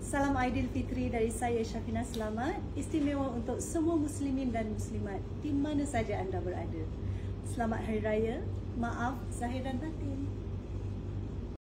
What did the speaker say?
Salam Aidilfitri dari saya Syafinaz Selamat, istimewa untuk semua muslimin dan muslimat di mana saja anda berada. Selamat Hari Raya, maaf zahir dan batin.